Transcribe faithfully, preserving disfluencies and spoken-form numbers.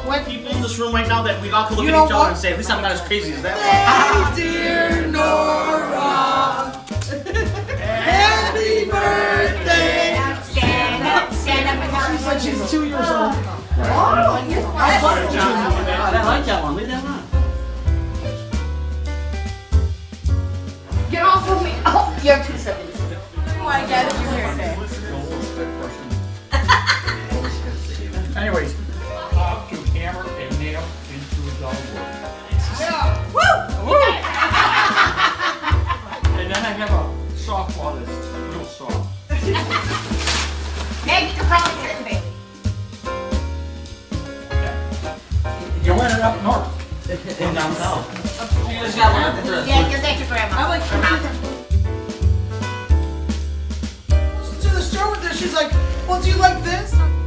what? People in this room right now that we all can look You at know each what? other and say, at least I'm not as crazy as that Hey, dear Nora. Happy birthday. Stand up, stand up and She's like she's two years old. Oh, you're one. fine. I like that one. Leave that one. Get off of me. Oh, you have two seconds. Oh my God, it's your birthday. Anyways, how to hammer a nail into a dog wood. Yeah. Woo! Woo! And then I have a softball that's real soft. Meg, you can probably sit in, baby. You went it up north. And down south. You just got one. Yeah, because that's your grandma. I like her mom. Listen to the show with this. She's like, well, do you like this?